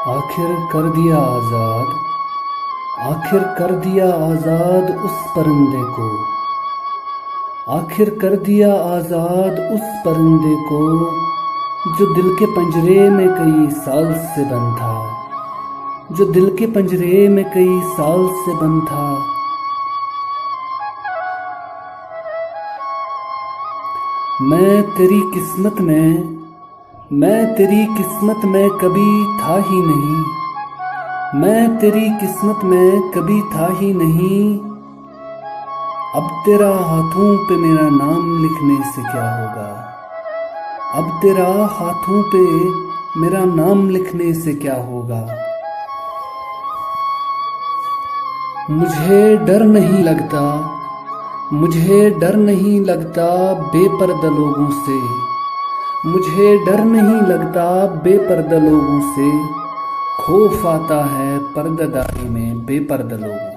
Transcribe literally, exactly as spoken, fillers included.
आखिर कर दिया आज़ाद, आखिर कर दिया आज़ाद उस परिंदे को, आखिर कर दिया आज़ाद उस परिंदे को जो दिल के पंजरे में कई साल से बंद था, जो दिल के पंजरे में कई साल से बंद था। मैं तेरी किस्मत में मैं तेरी किस्मत में कभी था ही नहीं, मैं तेरी किस्मत में कभी था ही नहीं। अब तेरा हाथों पे मेरा नाम लिखने से क्या होगा, अब तेरा हाथों पे मेरा नाम लिखने से क्या होगा। मुझे डर नहीं लगता, मुझे डर नहीं लगता बेपर्दा लोगों से, मुझे डर नहीं लगता बेपर्दा लोगों से। खौफ आता है पर्दादारी में बेपर्दा लोगों से।